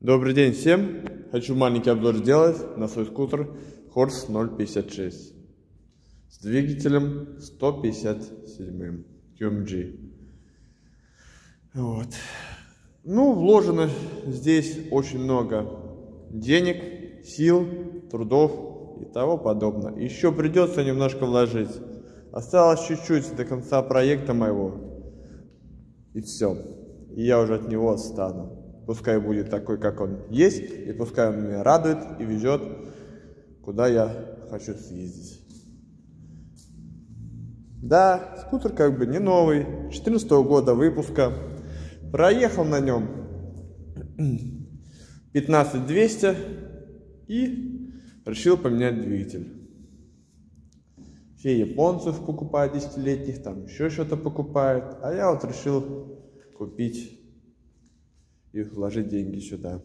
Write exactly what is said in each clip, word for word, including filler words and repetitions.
Добрый день всем! Хочу маленький обзор сделать на свой скутер Horse ноль пятьдесят шесть с двигателем сто пятьдесят семь кью эм джи. Вот. Ну, вложено здесь очень много денег, сил, трудов и того подобное. Еще придется немножко вложить. Осталось чуть-чуть до конца проекта моего. И все. И я уже от него отстану. Пускай будет такой, как он есть, и пускай он меня радует и везет, куда я хочу съездить. Да, скутер как бы не новый, две тысячи четырнадцатого года выпуска. Проехал на нем пятнадцать двести и решил поменять двигатель. Все японцы покупают десятилетних, там еще что-то покупают, а я вот решил купить и вложить деньги сюда.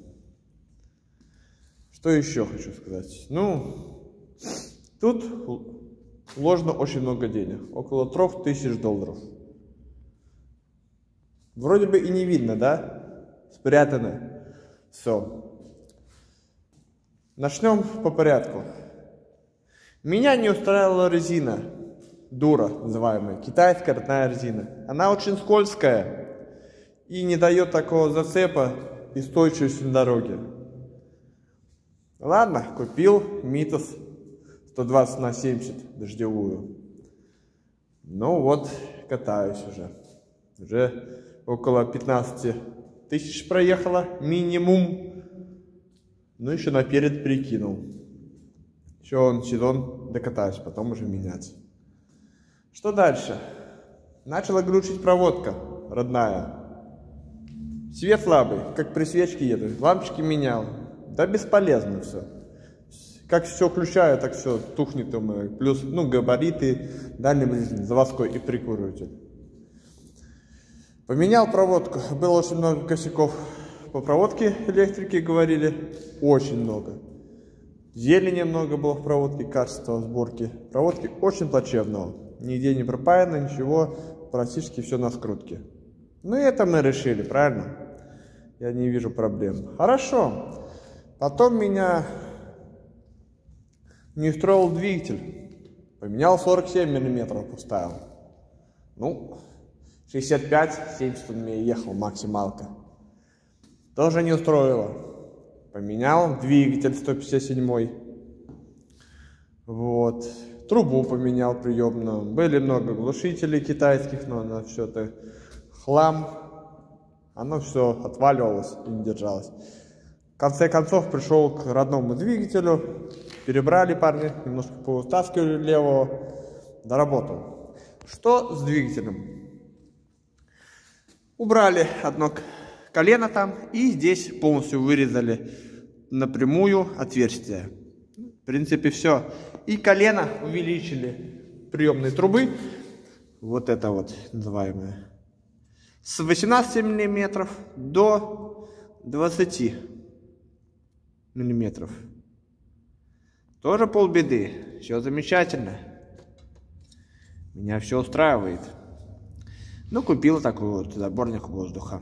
Что еще хочу сказать? Ну, тут вложено очень много денег, около трех тысяч долларов. Вроде бы и не видно, да? Спрятано все. Начнем по порядку. Меня не устраивала резина, дура называемая, китайская родная резина. Она очень скользкая и не дает такого зацепа и стойчивости на дороге. Ладно, купил Митас сто двадцать на семьдесят дождевую. Ну вот, катаюсь уже. Уже около пятнадцати тысяч проехала, минимум. Ну еще наперед прикинул. Еще он сезон докатаюсь, потом уже менять. Что дальше? Начала глючить проводка родная. Свет слабый, как при свечке еду. Лампочки менял. Да бесполезно все. Как все включаю, так все тухнет у меня. Плюс, ну, габариты, дальний ближний, заводской и прикуриватель. Поменял проводку. Было очень много косяков по проводке, электрики говорили. Очень много. Зелени много было в проводке, качество сборки проводки очень плачевного. Нигде не пропаяно, ничего, практически все на скрутке. Ну и это мы решили, правильно? Я не вижу проблем. Хорошо. Потом меня не устроил двигатель. Поменял сорок семь миллиметров, поставил. Ну, шестьдесят пять семьдесят он мне ехал, максималка. Тоже не устроило. Поменял двигатель сто пятьдесят семь. Вот. Трубу поменял приемную. Были много глушителей китайских, но на все это хлам. Оно все отваливалось и не держалось. В конце концов пришел к родному двигателю. Перебрали парни, немножко повытаскивали левого. Доработал. Что с двигателем? Убрали одно колено там и здесь полностью вырезали напрямую отверстие. В принципе все. И колено увеличили приемной трубы. Вот это вот называемое. С восемнадцати миллиметров до двадцати миллиметров. Тоже полбеды. Все замечательно. Меня все устраивает. Ну, купил такой вот заборник воздуха.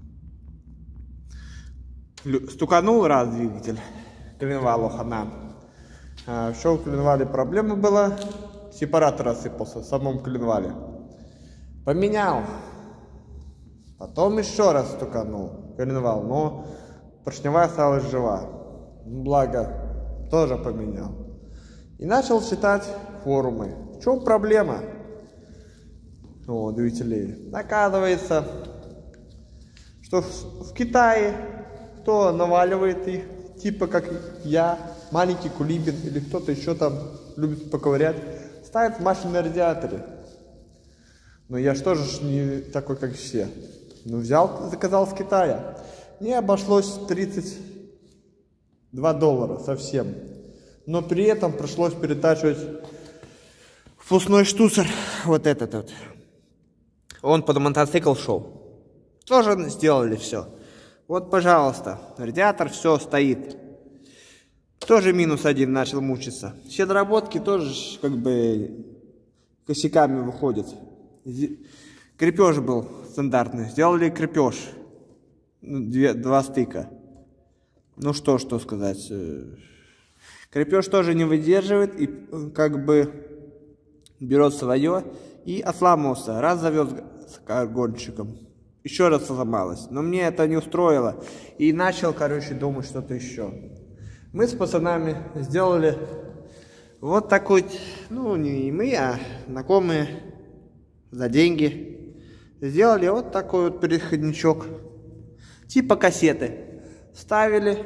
Стуканул раз двигатель. Коленвалу хана. А, что в коленвале проблема была? Сепаратор рассыпался в самом коленвале. Поменял. Потом еще раз стуканул коленвал, но поршневая осталась жива. Благо, тоже поменял. И начал читать форумы. В чем проблема? О, двигателей. Оказывается, что в, в Китае кто наваливает их, типа как я, маленький Кулибин или кто-то еще там любит поковырять, ставит в машину на радиаторе. Но я что же не такой, как все. Ну, взял, заказал с Китая. Мне обошлось тридцать два доллара совсем. Но при этом пришлось перетачивать впускной штуцер. Вот этот вот. Он под мотоцикл шел. Тоже сделали все. Вот, пожалуйста, радиатор, все стоит. Тоже минус один начал мучиться. Все доработки тоже как бы косяками выходят. Крепеж был стандартный. Сделали крепеж. Две, два стыка. Ну что, что сказать. Крепеж тоже не выдерживает и как бы берет свое и отламывался. Раз завез с каргончиком, еще раз сломалось. Но мне это не устроило. И начал, короче, думать что-то еще. Мы с пацанами сделали вот такой, ну не мы, а знакомые за деньги. Сделали вот такой вот переходничок. Типа кассеты. Ставили.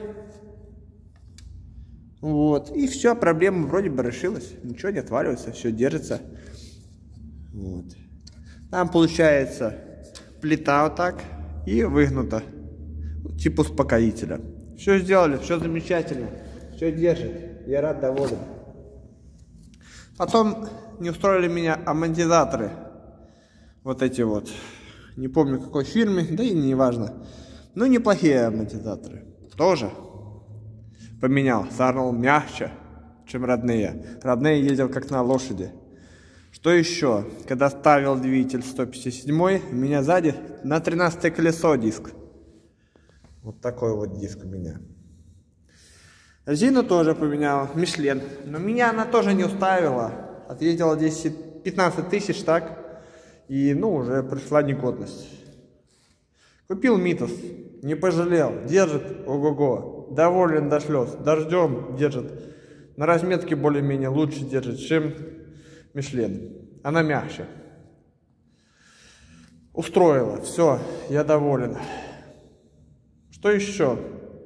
Вот. И все, проблема вроде бы решилась. Ничего не отваливается, все держится. Вот. Там получается плита вот так и выгнута. Типа успокоителя. Все сделали, все замечательно. Все держит. Я рад, доволен. Потом не устроили меня амортизаторы. Вот эти вот. Не помню какой фирмы, да и не важно. Ну неплохие амортизаторы. Тоже поменял. Стал мягче, чем родные. Родные ездил как на лошади. Что еще? Когда ставил двигатель сто пятьдесят семь, у меня сзади на тринадцатое колесо диск. Вот такой вот диск у меня. Резину тоже поменял, Мишлен. Но меня она тоже не устраивала. Отъездила десять-пятнадцать тысяч, так? И, ну, уже пришла негодность. Купил Митас, не пожалел, держит, ого-го. Доволен до слез, дождем держит. На разметке более-менее лучше держит, чем Мишлен. Она мягче. Устроила, все, я доволен. Что еще?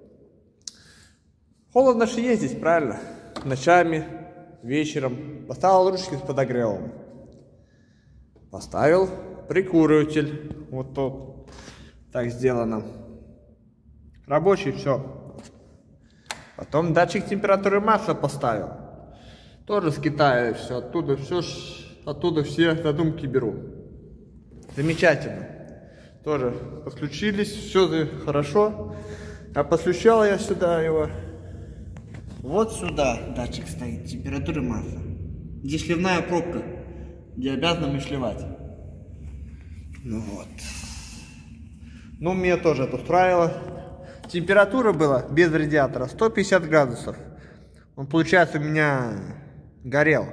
Холодно же ездить, правильно? Ночами, вечером. Поставил ручки с подогревом. Поставил прикуриватель. Вот тут. Так сделано. Рабочий, все. Потом датчик температуры масла поставил. Тоже с Китая все. Оттуда все, оттуда все задумки беру. Замечательно. Тоже подключились, все хорошо. А подключал я сюда его. Вот сюда датчик стоит, температуры масла. Здесь сливная пробка, где обязана мышлевать. Ну вот. Ну, меня тоже это устраивало. Температура была без радиатора сто пятьдесят градусов. Он, получается, у меня горел.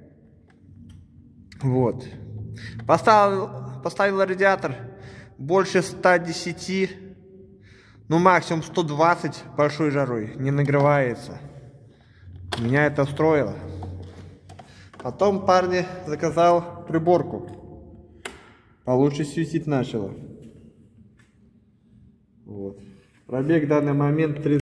Вот. Поставил, поставил радиатор больше ста десяти, ну максимум сто двадцать большой жарой. Не нагревается. Меня это устроило. Потом парни заказал приборку. Получше светить начало. Вот. Пробег в данный момент тридцать